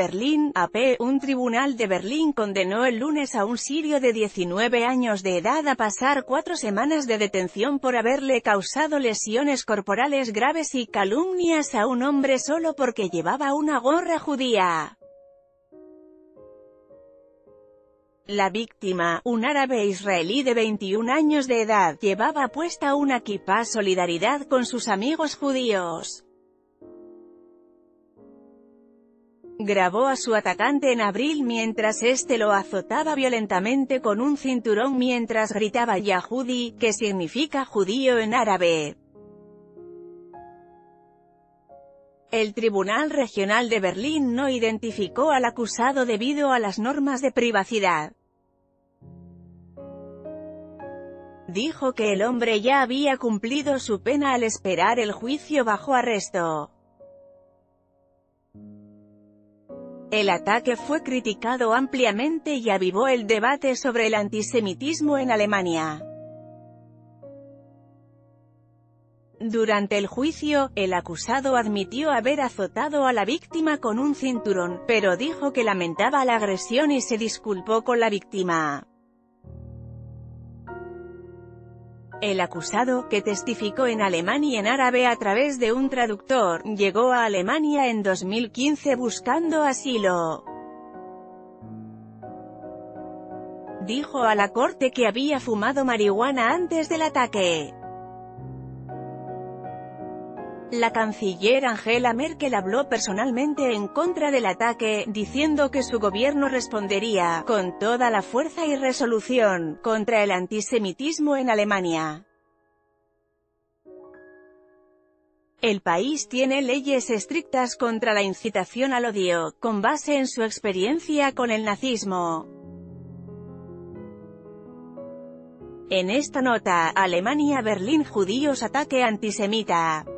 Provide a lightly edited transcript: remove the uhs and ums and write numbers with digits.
Berlín, AP, un tribunal de Berlín condenó el lunes a un sirio de 19 años de edad a pasar 4 semanas de detención por haberle causado lesiones corporales graves y calumnias a un hombre solo porque llevaba una gorra judía. La víctima, un árabe israelí de 21 años de edad, llevaba puesta una kipá solidaridad con sus amigos judíos. Grabó a su atacante en abril mientras este lo azotaba violentamente con un cinturón mientras gritaba Yahudi, que significa judío en árabe. El Tribunal Regional de Berlín no identificó al acusado debido a las normas de privacidad. Dijo que el hombre ya había cumplido su pena al esperar el juicio bajo arresto. El ataque fue criticado ampliamente y avivó el debate sobre el antisemitismo en Alemania. Durante el juicio, el acusado admitió haber azotado a la víctima con un cinturón, pero dijo que lamentaba la agresión y se disculpó con la víctima. El acusado, que testificó en alemán y en árabe a través de un traductor, llegó a Alemania en 2015 buscando asilo. Dijo a la corte que había fumado marihuana antes del ataque. La canciller Angela Merkel habló personalmente en contra del ataque, diciendo que su gobierno respondería, con toda la fuerza y resolución, contra el antisemitismo en Alemania. El país tiene leyes estrictas contra la incitación al odio, con base en su experiencia con el nazismo. En esta nota, Alemania-Berlín judíos ataque antisemita.